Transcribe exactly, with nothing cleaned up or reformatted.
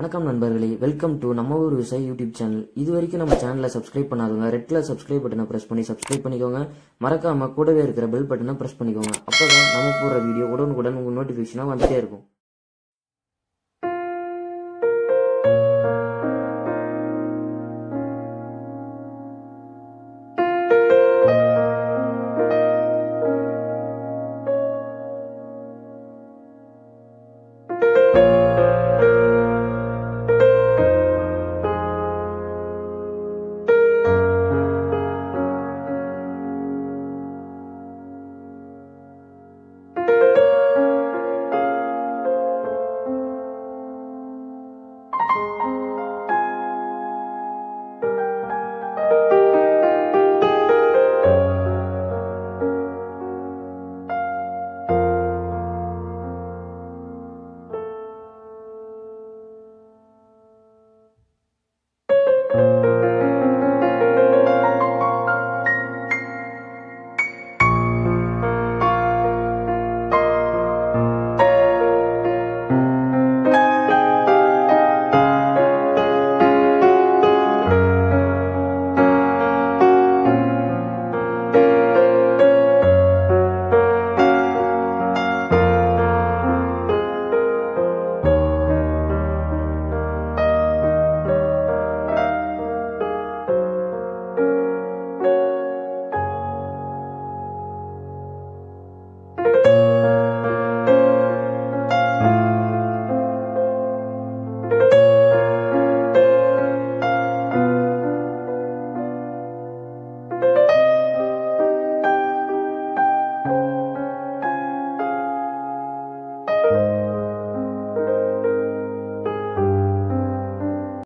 வணக்கம் நண்பர்களே, welcome to நம்ம ஊர் விவசாயி யூடியூப் சேனல். இது வரைக்கும் நம்ம சேனலை சப்ஸ்கிரைப் பண்ணாதவங்க ரெட் கலர் சப்ஸ்கிரைப் பட்டனை பிரஸ் பண்ணி சப்ஸ்கிரைப் பண்ணிக்கோங்க. மறக்காம கூடவே இருக்கிற பெல் பட்டனை பிரஸ் பண்ணிக்கோங்க. அப்பதான் நம்ம போடுற வீடியோ உடனுக்குடன் உங்க நோட்டிபிகேஷனா வந்துட்டே இருக்கும்.